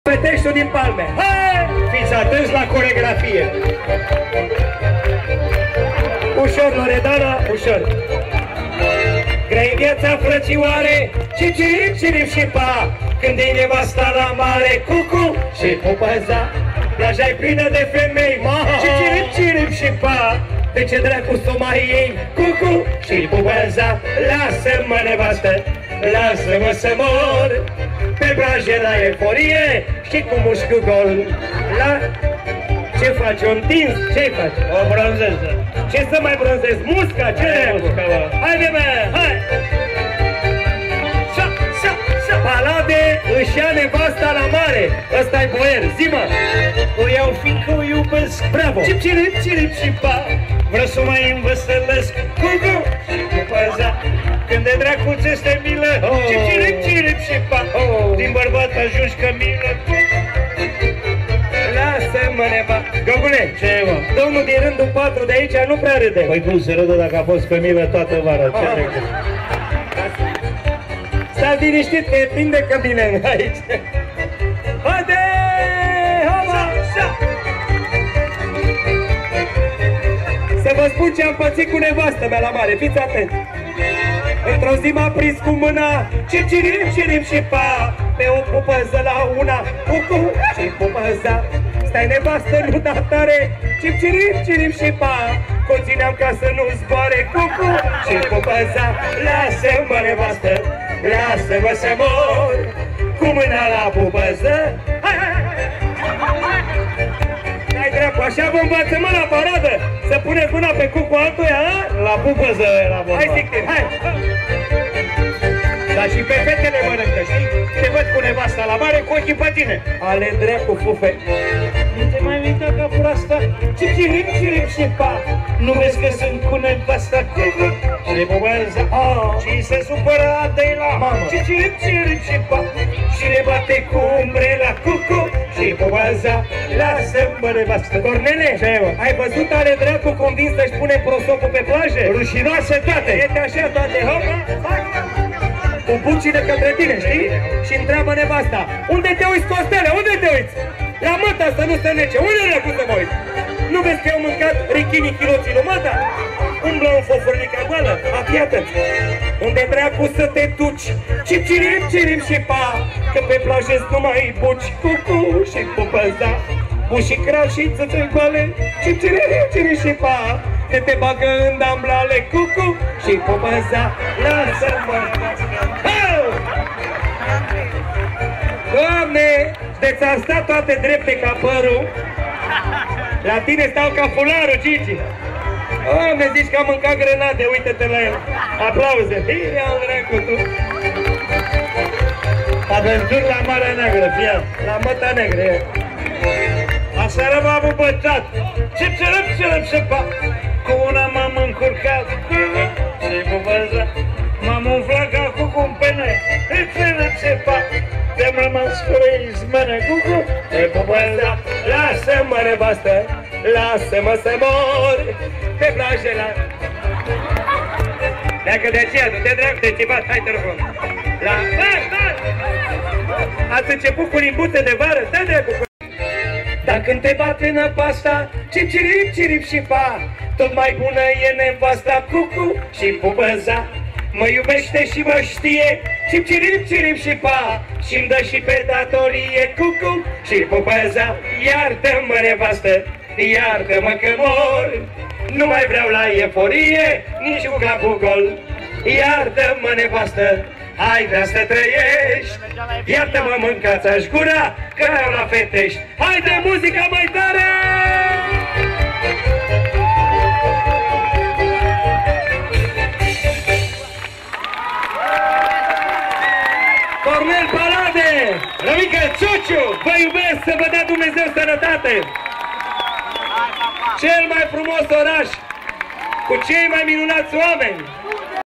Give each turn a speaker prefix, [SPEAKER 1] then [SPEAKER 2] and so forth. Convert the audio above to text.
[SPEAKER 1] Peteștiul din Palme. Hai!
[SPEAKER 2] Fiți atenți la coregrafie.
[SPEAKER 1] Ușor, Loredana, ușor. Grei viața, frățioare, cirip și pa. Când e nevasta la mare, cucu și pupăza. Plaja-i plină de femei, cirip și pa. De ce dracu s-o mai iei, cucu și pupăza. Lasă-mă, nevastă, lasă-mă să mor pe plajă la euforie și cu mușchiul gol. La... Ce faci? O întins? Ce faci?
[SPEAKER 2] O bronzez.
[SPEAKER 1] Ce să mai bronzezi? Musca? Ce?
[SPEAKER 2] Musca, bă.
[SPEAKER 1] Haide, bă! Hai! Palade își ia nevasta la mare. Ăsta-i boier, zi-mă!
[SPEAKER 2] O iau fiindcă o iubesc.
[SPEAKER 1] Bravo!
[SPEAKER 2] Cirip și pa. Vreau să mai învățălesc.
[SPEAKER 1] Cucu!
[SPEAKER 2] Păza. Când de dracu ți este milă. Cirip și pa. Din bărbat ajungi că milă.
[SPEAKER 1] Lasă-mă, neva! Găgule!
[SPEAKER 2] Ce, mă?
[SPEAKER 1] Domnul din rândul 4 de aici nu prea râde.
[SPEAKER 2] Păi cum se râde dacă a fost pe milă toată vara? Ce trecut?
[SPEAKER 1] Stați liniștit că e plin de căbine aici. Haide! Hova! Să vă spun ce am pățit cu nevastă mea la mare, fiți atenți. Într-o zi m-a prins cu mâna, cirip și pa. Pe o pupăză la una, cucu și pupăza. Stai nevastă, nu da tare, cirip și pa. Conțineam ca să nu zboare, cucu și pupăza. Lasă-mă, nevastă, lasă-mă să mor cu mâna la pupăză. Hai, hai, hai! Hai, dracu, așa vă învață, mă, la paradă. Să puneți mâna pe cucu altuia, a?
[SPEAKER 2] La pupăză era vorba.
[SPEAKER 1] Hai, zicte, hai!
[SPEAKER 2] Dar și pe fetele mănâncă, știi? Te văd cu nevasta la mare cu ochii pe tine.
[SPEAKER 1] Ale dracu, fufe.
[SPEAKER 2] Nu te mai uita capul asta? Cirip și pa. Nu vezi că sunt cu nevasta? Și le pupăza. Și se supără Adela. Cirip și pa. Și le bate cu umbrela, cucu și pupăza. Lasă-mă, nevastă.
[SPEAKER 1] Cornele, ai văzut ale dracu convins să-și pune prosopul pe plajă?
[SPEAKER 2] Rușinoase toate.
[SPEAKER 1] Este așa toate, hopa, cu bucile către tine, știi? Și întreabă nevasta, unde te uiți, Costele, unde te uiți? La măta să nu se nece, unde dracu să mă uit? Nu vezi că eu am mâncat richinii chiloții lui măta? Umblă în fofurnica goală, afiată-ți. Unde dracu să te duci? Cirip și pa, că pe plajă-ți numai buci, cucu și pupăza. Buși crav și țățăi goale, cirip și pa, că te bagă în damblale, cucu și pupăza. Lasă-mă! Doamne, de ți-am stat toate drepte ca părul. La tine stau ca fularul, Gigi. Doamne, zici că am mâncat grenade, uite-te la el. Aplauze. Ia-l dracu tu.
[SPEAKER 2] Aventuri la Marea Neagră, fie.
[SPEAKER 1] La Măta Neagră, e.
[SPEAKER 2] Aseară m-am îmbătat. Cirip și pa. Cu una m-am încurcat. Și pupăza. M-am umflat ca cucu în pene. Cirip și pa. Te-am rămas fără izmene, cucu.
[SPEAKER 1] E pupăza. Lasă-mă, nevastă, lasă-mă să mor pe plajă la... Dacă de aceea, du-te dreaptă, te țipat, hai te rog. La... Ați început cu limbuțe de vară, stai dracu. Dar când te bate în pasta, cirip și pa, tot mai bună e nevasta, cucu și pupăza. Mă iubește și mă știe, cirip și pa, și-mi dă și pe datorie, cucu și pupăza. Iartă-mă, nevastă, iartă-mă că mor, nu mai vreau la euforie, nici cu capul gol. Iartă-mă, nevastă, ai vrea să trăiești, iartă-mă, mâncați-aș gura, că vreau la fetești. Haide, muzica mai tare! Cornel Palade, Rămică Ciuciu, vă iubesc, să vă dea Dumnezeu sănătate! Cel mai frumos oraș, cu cei mai minunați oameni,